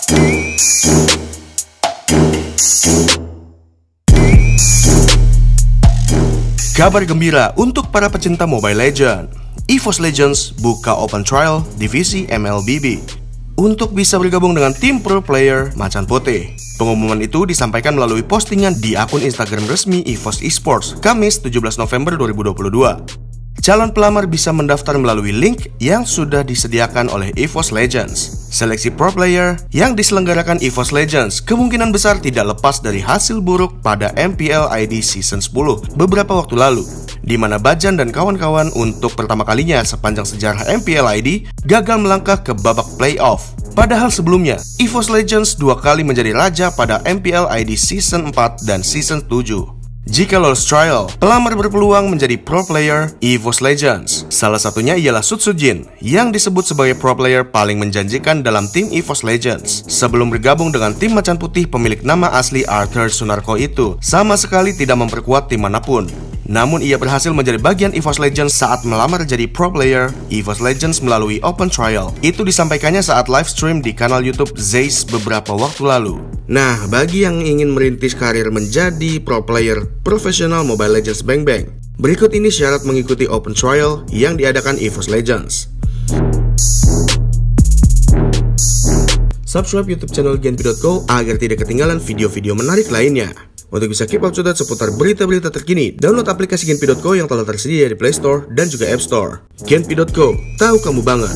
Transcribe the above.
Kabar gembira untuk para pecinta Mobile Legends. EVOS Legends buka open trial divisi MLBB untuk bisa bergabung dengan tim pro player Macan Putih. Pengumuman itu disampaikan melalui postingan di akun Instagram resmi EVOS Esports, Kamis 17 November 2022. Calon pelamar bisa mendaftar melalui link yang sudah disediakan oleh EVOS Legends. Seleksi pro player yang diselenggarakan EVOS Legends kemungkinan besar tidak lepas dari hasil buruk pada MPL ID Season 10 beberapa waktu lalu, di mana Bajan dan kawan-kawan untuk pertama kalinya sepanjang sejarah MPL ID gagal melangkah ke babak playoff. Padahal sebelumnya, EVOS Legends dua kali menjadi raja pada MPL ID Season 4 dan Season 7. Jika lolos trial, pelamar berpeluang menjadi pro player EVOS Legends. Salah satunya ialah Sutsujin, yang disebut sebagai pro player paling menjanjikan dalam tim EVOS Legends. Sebelum bergabung dengan tim Macan Putih, pemilik nama asli Arthur Sunarko itu sama sekali tidak memperkuat tim manapun. Namun ia berhasil menjadi bagian EVOS Legends saat melamar jadi pro player EVOS Legends melalui open trial. Itu disampaikannya saat live stream di kanal YouTube Zeiss beberapa waktu lalu. Nah, bagi yang ingin merintis karir menjadi pro player profesional Mobile Legends Bang Bang, berikut ini syarat mengikuti open trial yang diadakan EVOS Legends. Subscribe YouTube channel Genpi.co agar tidak ketinggalan video-video menarik lainnya. Untuk bisa keep up to date seputar berita-berita terkini, download aplikasi Genpi.co yang telah tersedia di Play Store dan juga App Store. Genpi.co, tahu kamu banget.